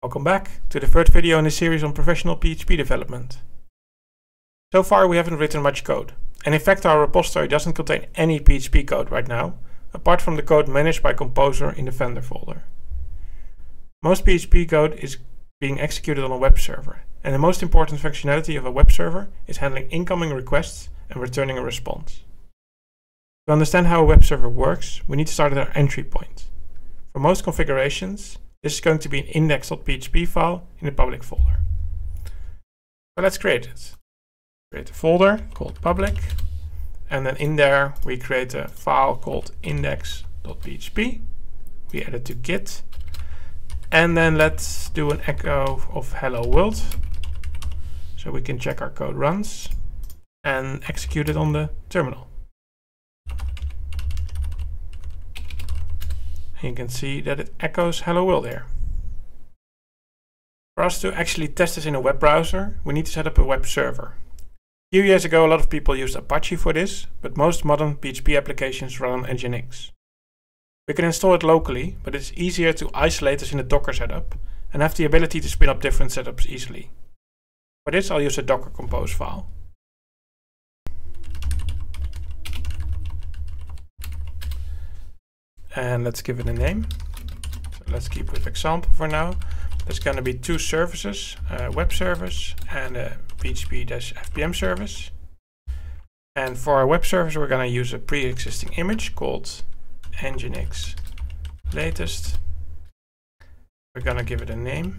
Welcome back to the third video in the series on professional PHP development. So far we haven't written much code, and in fact our repository doesn't contain any PHP code right now, apart from the code managed by Composer in the vendor folder. Most PHP code is being executed on a web server, and the most important functionality of a web server is handling incoming requests and returning a response. To understand how a web server works, we need to start at our entry point. For most configurations, this is going to be an index.php file in the public folder. So let's create it. Create a folder called public, and then in there we create a file called index.php. We add it to Git, and then let's do an echo of hello world, so we can check our code runs and execute it on the terminal. You can see that it echoes hello world here. For us to actually test this in a web browser, we need to set up a web server. A few years ago, a lot of people used Apache for this, but most modern PHP applications run on Nginx. We can install it locally, but it's easier to isolate this in a Docker setup and have the ability to spin up different setups easily. For this, I'll use a Docker compose file. And let's give it a name. So let's keep with example for now. There's going to be two services, a web service and a PHP-FPM service. And for our web service, we're going to use a pre-existing image called Nginx latest. We're going to give it a name.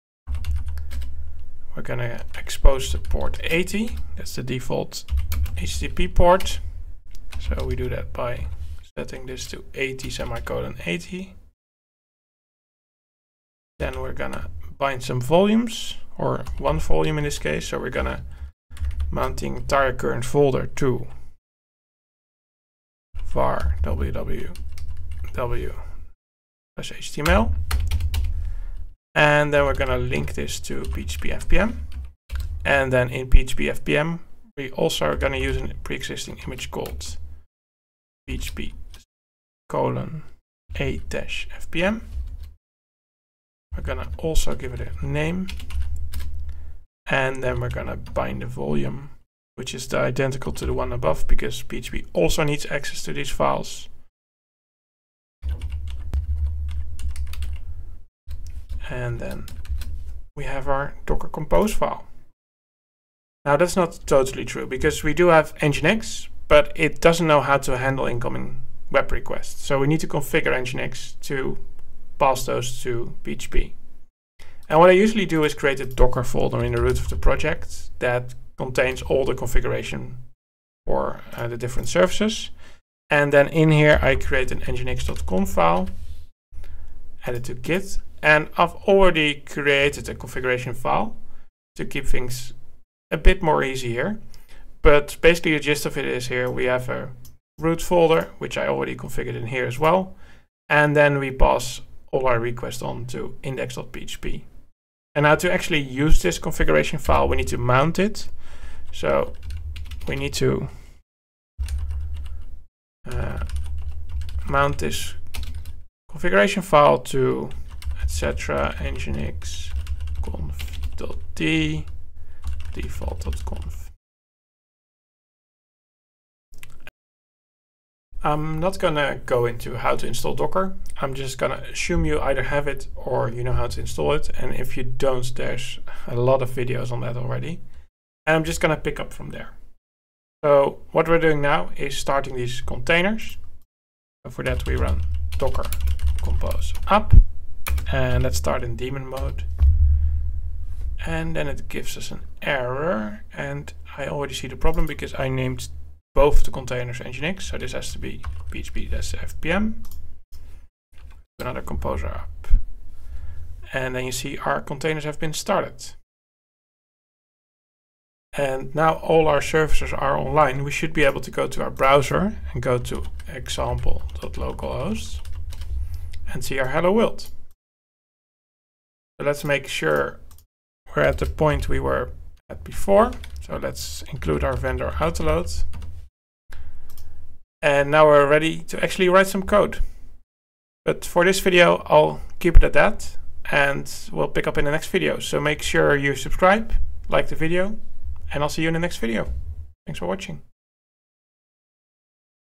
We're going to expose the port 80. That's the default HTTP port. So we do that by setting this to 80:80. Then we're gonna bind some volumes, or one volume in this case. So we're gonna mount the entire current folder to var www.html, and then we're gonna link this to PHP-FPM, and then in PHP-FPM we also are gonna use a pre-existing image called PHP:/a-fpm. We're gonna also give it a name, and then we're gonna bind the volume, which is identical to the one above, because PHP also needs access to these files. And then we have our Docker compose file. Now that's not totally true, because we do have Nginx, but it doesn't know how to handle incoming web requests. So we need to configure Nginx to pass those to PHP. And what I usually do is create a Docker folder in the root of the project that contains all the configuration for the different services. And then in here I create an nginx.conf file, add it to Git, and I've already created a configuration file to keep things a bit more easy here. But basically the gist of it is here we have a root folder, which I already configured in here as well. And then we pass all our requests on to index.php. And now to actually use this configuration file, we need to mount it. So we need to mount this configuration file to etc nginx conf.d default.conf. I'm not gonna go into how to install Docker. I'm just gonna assume you either have it or you know how to install it. And if you don't, there's a lot of videos on that already. And I'm just gonna pick up from there. So what we're doing now is starting these containers. So for that we run docker compose up, and let's start in daemon mode. And then it gives us an error, and I already see the problem because I named both the containers Nginx, so this has to be PHP-FPM. Another composer up, and then you see our containers have been started. And now all our services are online. We should be able to go to our browser and go to example.localhost and see our hello world. So let's make sure we're at the point we were at before. So let's include our vendor autoload. And now we're ready to actually write some code. But for this video, I'll keep it at that. and we'll pick up in the next video. So make sure you subscribe, like the video, and I'll see you in the next video. Thanks for watching.